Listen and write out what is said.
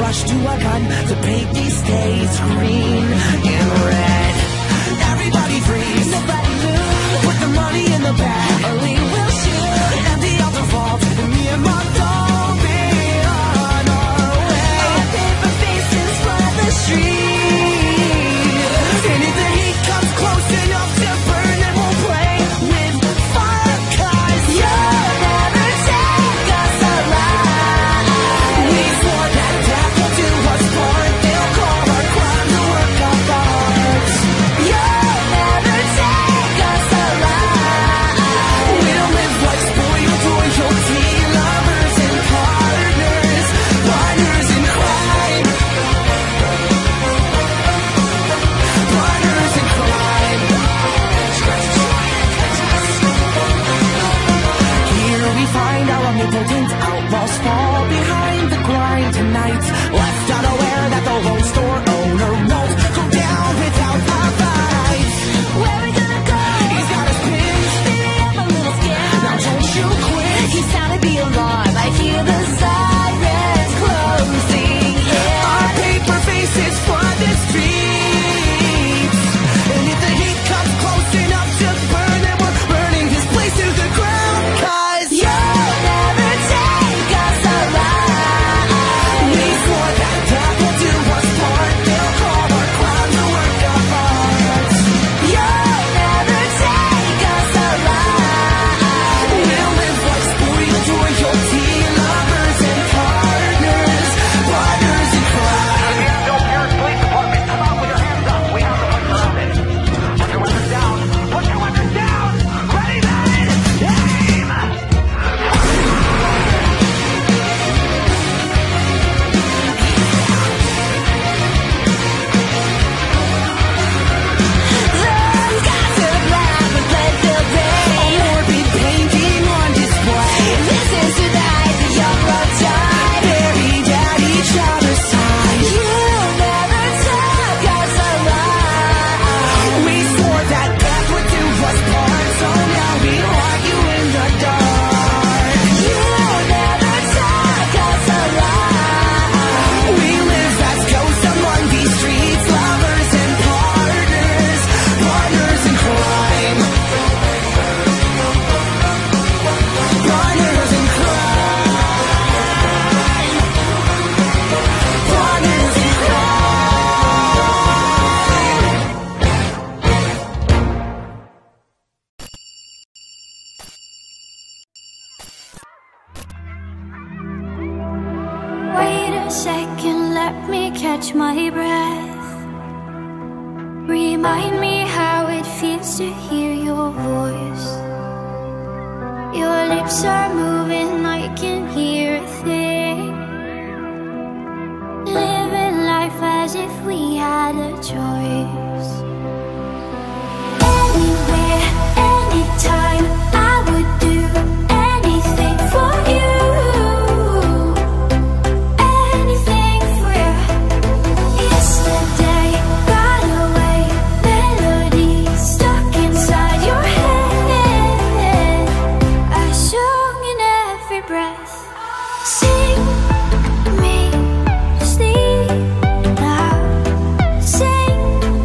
rush to a gun to paint these states green and red. Everybody freeze, nobody move. Put the money in the bag, or we will shoot. Empty out the vault, and me and my doll be on our way. Our paper faces flood the street, and if the heat comes close enough to burn, then we'll play with fire, 'cause you'll never take us alive. We swore that death will do us part. They'll call our crimes a work of art. You'll never take us alive. We don't live like spoiled royalty, lovers and partners, partners in crime, partners in crime. Here we find our omnipotent outlaws fall behind the grind tonight, left unaware that the Lone Store owner won't go down without a fight. Where we gonna go? He's got his pins, baby, I'm a little scared. Now don't you quit. He sounded the alarm, I hear the sirens closing in. Our paper faces flood the streets, and if the heat comes close enough to burn, then we're burning this place to the ground, 'cause you'll never take us alive. We swore that death will do us part. They'll call our crimes a work of art. You'll never take us alive. We'll live like spoiled royalty, lovers and partners, partners in crime. Seattle Pierce Police Department, come out with your hands up. We have the place surrounded. Put your weapons down. Put your weapons down. Ready, then? Aim! Those guys are black with blood-filled rain. A morbid painting on display. This is tonight, the young love died, buried at each other's side. You'll never take us alive. We swore that death would do us part, so now we argue in the dark. You'll never take us alive. We live as ghosts among these streets, lovers and partners, partners in crime, partners in crime, partners in Wait a second, let me catch my breath. Remind me how it feels to hear your voice. Your lips are moving, I can hear a thing. Living life as if we had a choice. Anywhere, anytime, I would do anything for you. Anything for you. Yesterday got away, melodies stuck inside your head. I sung in every breath. Sing me sleep now. Sing